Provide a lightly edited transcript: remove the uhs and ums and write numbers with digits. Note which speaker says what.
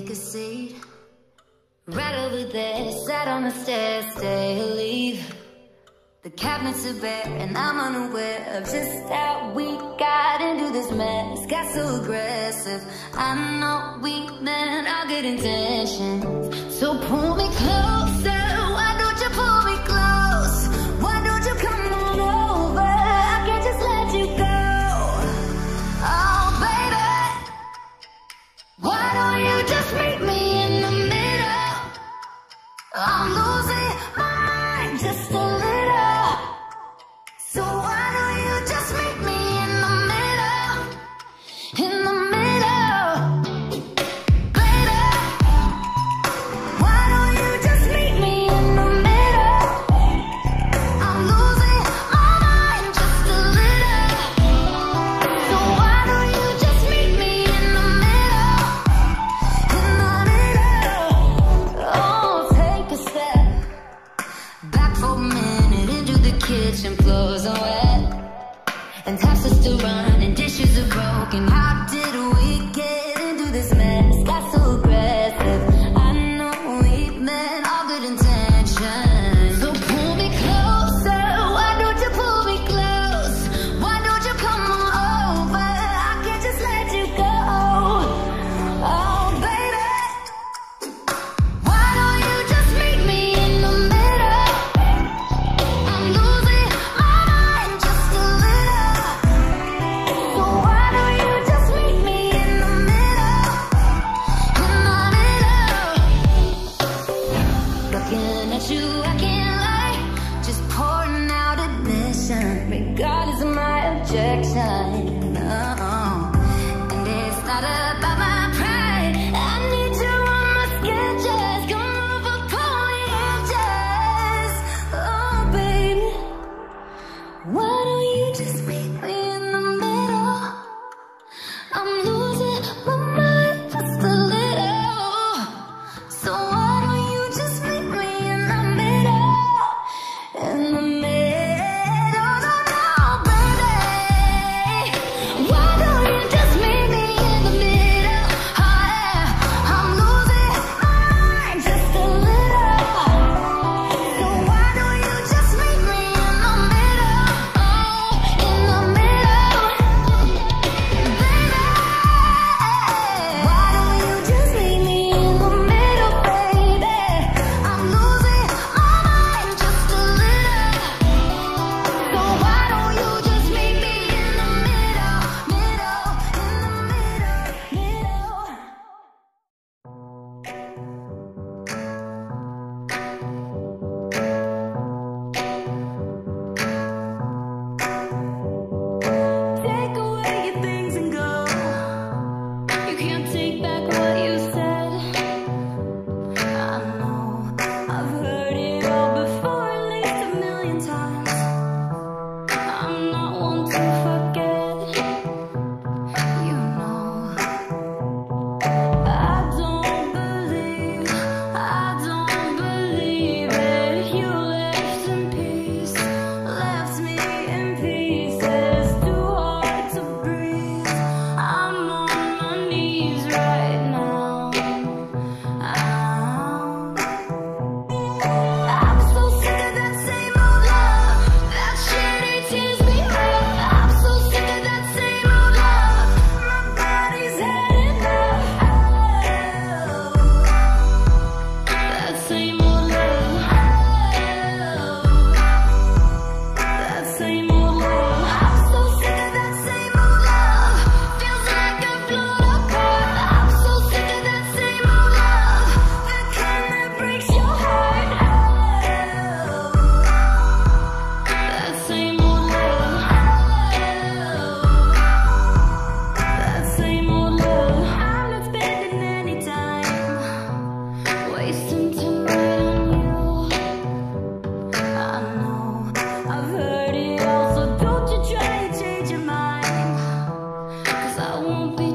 Speaker 1: take a seat. Right over there, sat on the stairs, stay or leave. The cabinets are bare and I'm unaware of just how we got into this mess. Got so aggressive, I know we meant all good intentions. So pull me closer, why don't you pull me close? Why don't you come on over, I can't just let you go. Oh baby, why don't you just meet me in the middle? I'm losing my mind just a little. So why don't you just meet me in the middle? In the middle. Baby, why don't you just meet me in the middle? I'm losing my mind just a little. So why don't you just meet me in the middle? In the middle. Oh, take a step back for a minute into the kitchen, floors are wet, and taps are still running, dishes are broken. How did we get into this mess? Got so aggressive, I know we meant all good intentions. So pull me closer, why don't you pull me close? Why don't you come on over, I can't just let you go. Oh baby, why don't you just meet me in the middle? I'm losing my mind just a little. So why don't you just meet me in the middle? In the middle. Looking at you, I can't lie, just pouring out admission, regardless of my objection. Oh. And it's not about my pride, I need you on my sketches. Come over, pull me inches. Oh baby, why don't you just meet me in the middle? I'm losing my mind just a little. So why don't you just meet me in the middle? In the middle, no, no, baby. Why don't you just meet me in the middle? Oh yeah, I'm losing my mind just a little. So why don't you just meet me in the middle? Oh, in the middle. Baby, why don't you just meet me in the middle, baby? I'm losing my mind just a little. So why don't you just meet me in the middle, middle, in the middle, middle. Take away your things and go. You can't take back what you said. I know I've heard it all before, at least a million times. I'm not one to forget. You know, I don't believe it. You left in peace, left me in pieces, too hard to breathe. I'm on my knees right now. I'm so sick of that same old love, that shit, it tears me up. I'm so sick of that same old love, my body's had enough. That same old love, that same old love. I'm so sick of that same old love, feels like I've blown apart. I'm so sick of that same old love, the kind that breaks your heart. That same old love, that same old love. I'm not spending any time wasting tonight on you. I know I've heard it all, so don't you try to change your mind, 'cause I won't be